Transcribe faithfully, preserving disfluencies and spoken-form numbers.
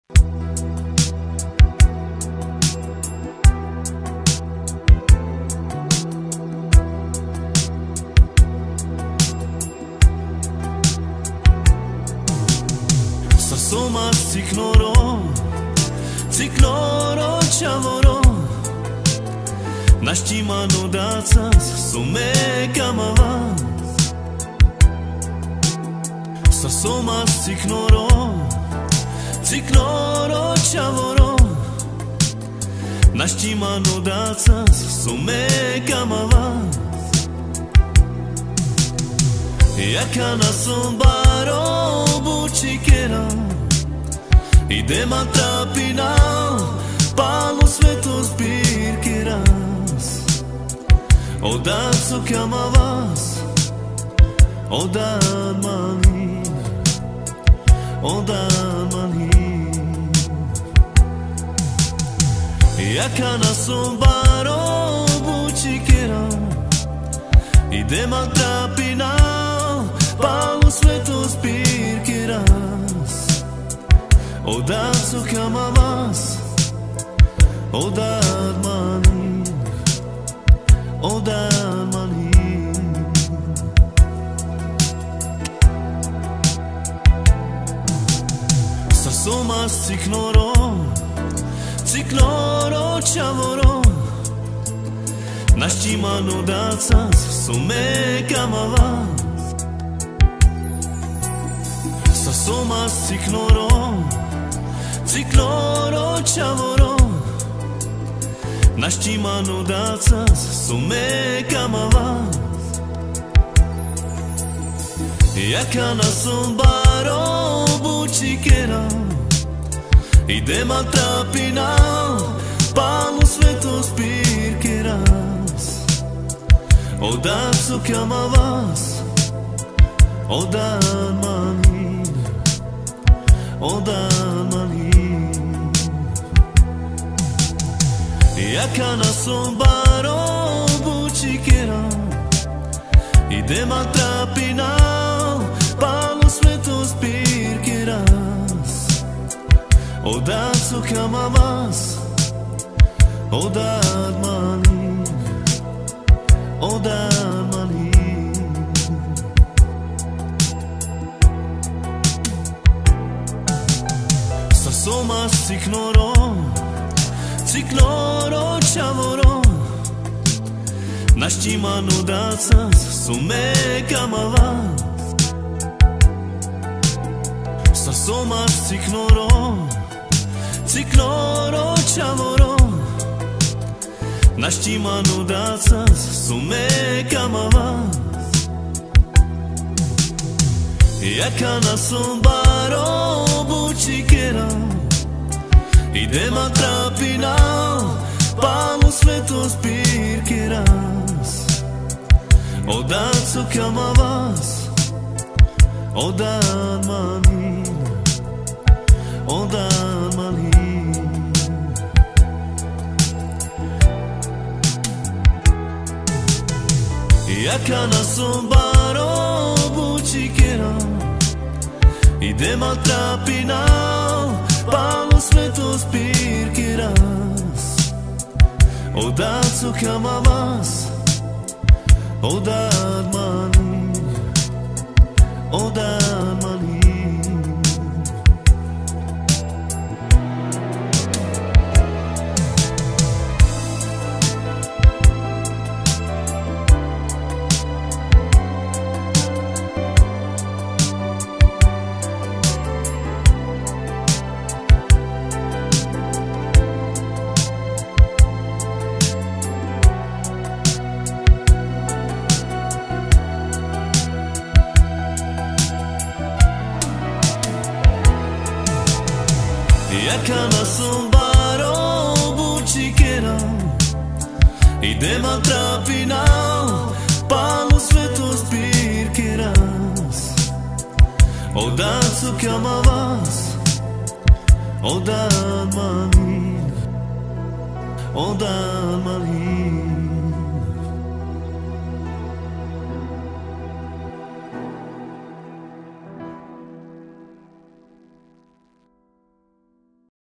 Soma ciknoro, ciknoro čavoro, naštimano dacas, sume kamavas. Sa soma ciknoro, ciknoro čavoro, naštimano dacas, sume kamavas. Jaka na sombaro bučikera, idem a trapina, palo sveto zbirke raz. Odad su kama vas, odad malin, odad malin. Jaka na sombaro bučikera, idem a trapina, palo sveto zbirke raz. Odad su kama vas, odad malin, odad malin. Sa soma ciknoro, ciknoro čavoro, naštimano dacas, sume kama vas. Sa soma ciknoro, ciknoro čavoro, naštimano dacas, sume kama vas. Jaka na sombaro bučikera, idem a trapina, palo sveto zbirke raz. Odad su kama vas, odad malin, odad malin. Jaka na sombaro bučikera, idem a trapina, palo sveto zbirke raz. Odad su kama vas, odad malin, odad malin. Sa soma ciknoro, ciknoro čavoro, naštimano dacas, sume kama vas. Sa soma ciknoro, ciknoro čavoro, naštimano dacas, sume kama vas. Jaka na sombaro bučikera, idem a trapina, palo sveto zbirke raz. Odad su kama vas, odad malin, odad malin. Jaka na sombaro bučikera, idem a trapina, palo sveto zbirke raz. Odad su kama vas, odad malin, odad malin. Jaka na sombaro bučikera, idem a trapina, palo sveto zbirke raz. Odad su kama vas, odad malin, odad malin.